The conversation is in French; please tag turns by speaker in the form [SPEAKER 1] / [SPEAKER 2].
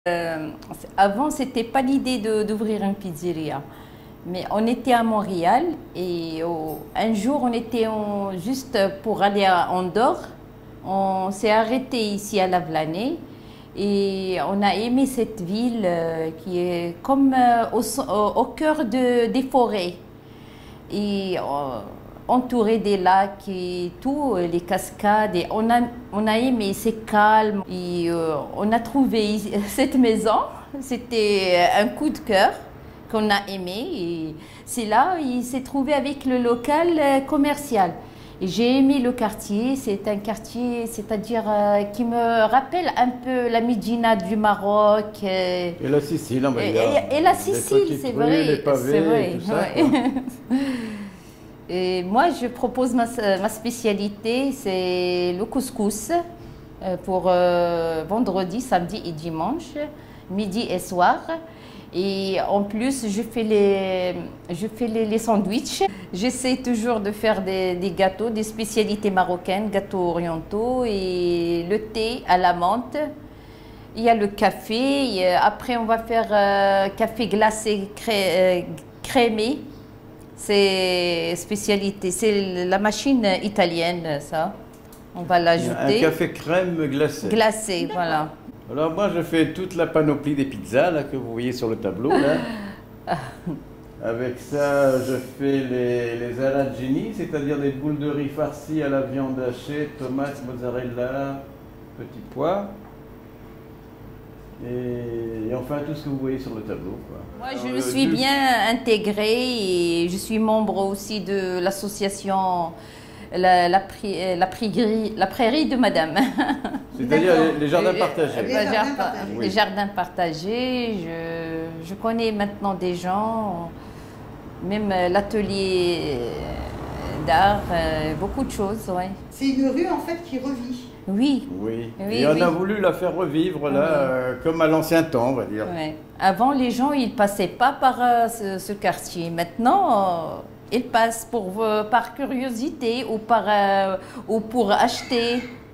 [SPEAKER 1] Avant, c'était pas l'idée d'ouvrir une pizzeria. Mais on était à Montréal et un jour, on était juste pour aller à Andorre. On s'est arrêté ici à Lavelanet et on a aimé cette ville qui est comme au cœur des forêts et entourée des lacs et tout, les cascades. Et on a aimé, c'est calme et on a trouvé cette maison. C'était un coup de cœur qu'on a aimé et c'est là il s'est trouvé avec le local commercial. Et j'ai aimé le quartier, c'est un quartier, c'est-à-dire qui me rappelle un peu la Médina du Maroc.
[SPEAKER 2] Et la Sicile,
[SPEAKER 1] et la Sicile, c'est vrai.
[SPEAKER 2] Les pavés,
[SPEAKER 1] C'est vrai,
[SPEAKER 2] tout ça,
[SPEAKER 1] ouais. Et moi, je propose ma spécialité, c'est le couscous pour vendredi, samedi et dimanche, midi et soir. Et en plus, je fais les sandwichs. J'essaie toujours de faire des gâteaux, des spécialités marocaines, gâteaux orientaux et le thé à la menthe. Il y a le café. Et après, on va faire café glacé crémé. C'est spécialité. C'est la machine italienne, ça. On va l'ajouter.
[SPEAKER 2] Un café crème glacé.
[SPEAKER 1] Glacé, voilà.
[SPEAKER 2] Alors moi, je fais toute la panoplie des pizzas là, que vous voyez sur le tableau. Là. Avec ça, je fais les arancini, c'est-à-dire des boules de riz farcies à la viande hachée, tomates, mozzarella, petits pois. Et enfin, tout ce que vous voyez sur le tableau, quoi.
[SPEAKER 1] Moi, je me suis bien intégrée et je suis membre aussi de l'association la prairie de Madame.
[SPEAKER 2] C'est-à-dire les jardins partagés.
[SPEAKER 1] Les jardins partagés. Je connais maintenant des gens, même l'atelier d'art, beaucoup de choses, ouais.
[SPEAKER 3] C'est une rue en fait qui revit.
[SPEAKER 1] Oui.
[SPEAKER 2] Oui.
[SPEAKER 1] Oui,
[SPEAKER 2] et on
[SPEAKER 1] oui.
[SPEAKER 2] a voulu la faire revivre là, comme à l'ancien temps, on va dire.
[SPEAKER 1] Ouais. Avant, les gens, ils passaient pas par ce quartier. Maintenant, ils passent par curiosité ou pour acheter.